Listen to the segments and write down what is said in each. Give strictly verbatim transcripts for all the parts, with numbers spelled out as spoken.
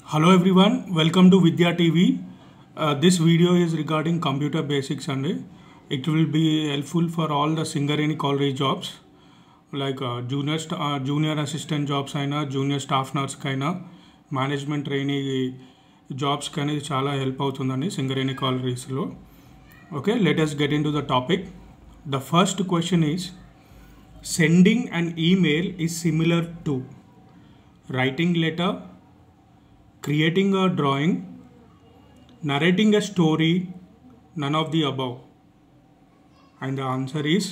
Hello everyone, welcome to Vidya T V. Uh, this video is regarding computer basics and it will be helpful for all the Singareni college jobs like uh, junior uh, junior assistant jobs aina, junior staff nurse kaina, management trainee jobs kani chala help avutundani Singareni college lo. Okay, let us get into the topic. The first question is, sending an email is similar to writing letter, creating a drawing, narrating a story, none of the above. And the answer is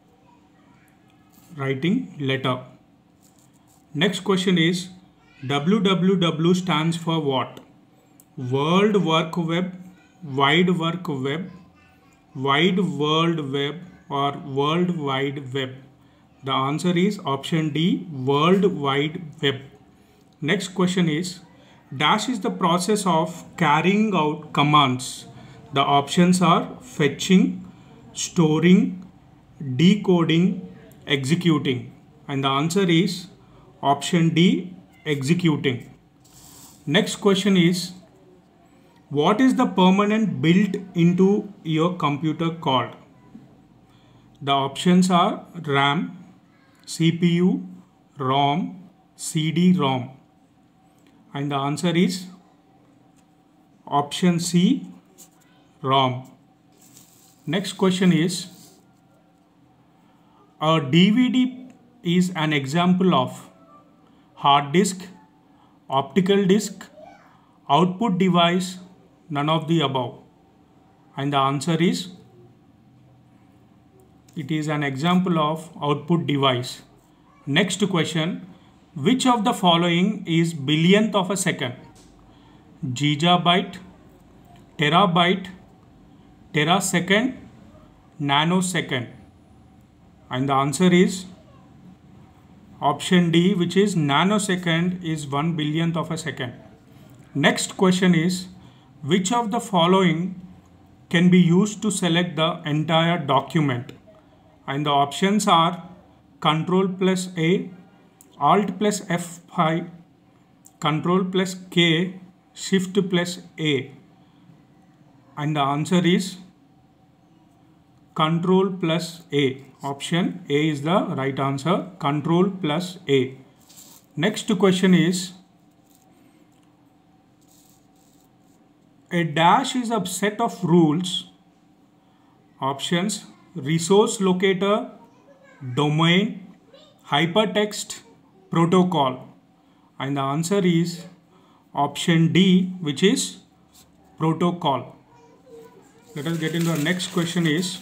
writing letter. Next question is, W W W stands for what? World Work Web, Wide Work Web, Wide World Web, or World Wide Web? The answer is option D, World Wide Web. Next question is, dash is the process of carrying out commands. The options are fetching, storing, decoding, executing. And the answer is option D, executing. Next question is, what is the permanent built into your computer called? The options are RAM, C P U, ROM, C D ROM. And the answer is option C, ROM. Next question is, a D V D is an example of hard disk, optical disk, output device, none of the above. And the answer is, it is an example of output device. Next question, which of the following is billionth of a second? Gigabyte, terabyte, terasecond, nanosecond. And the answer is option D, which is nanosecond is one billionth of a second. Next question is, which of the following can be used to select the entire document? And the options are Control plus A, Alt plus F five, Control plus K, Shift plus A. And the answer is Control plus A. Option A is the right answer. Control plus A. Next question is, a dash is a set of rules. Options: resource locator, domain, hypertext, protocol. And the answer is option D, which is protocol. Let us get into the next question is,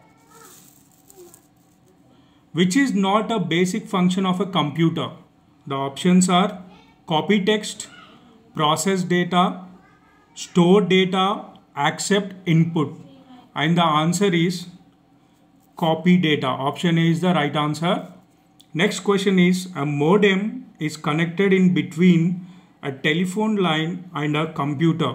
which is not a basic function of a computer? The options are copy text, process data, store data, accept input. And the answer is copy data. Option A is the right answer. Next question is, a modem is connected in between a telephone line and a computer.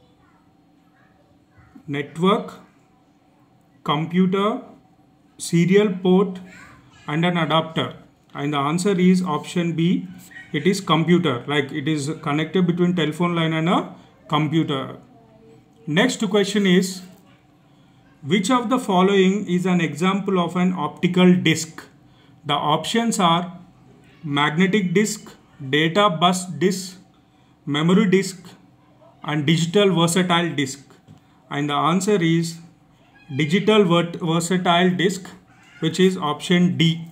Network, computer, serial port, and an adapter. And the answer is option B, it is computer, like it is connected between telephone line and a computer. Next question is, which of the following is an example of an optical disc? The options are magnetic disc, data bus disc, memory disc, and digital versatile disc. And the answer is digital versatile disc, which is option D.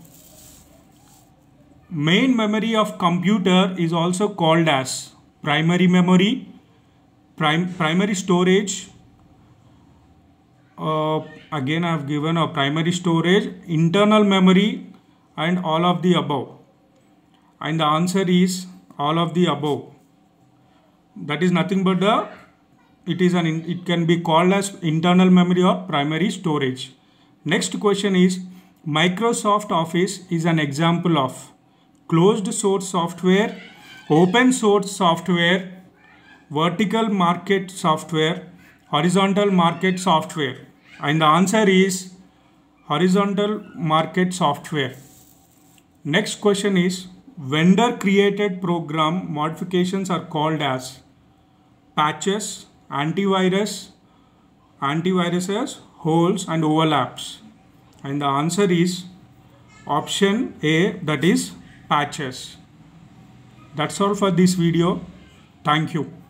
Main memory of computer is also called as primary memory, prim primary storage. Uh, again I have given a primary storage, internal memory, and all of the above. And the answer is all of the above. That is nothing but the, it is an, it can be called as internal memory or primary storage. Next question is, Microsoft Office is an example of closed source software, open source software, vertical market software, horizontal market software. And the answer is horizontal market software. Next question is, vendor created program modifications are called as patches, antivirus, antiviruses, holes and overlaps? And the answer is option A, that is patches. That's all for this video. Thank you.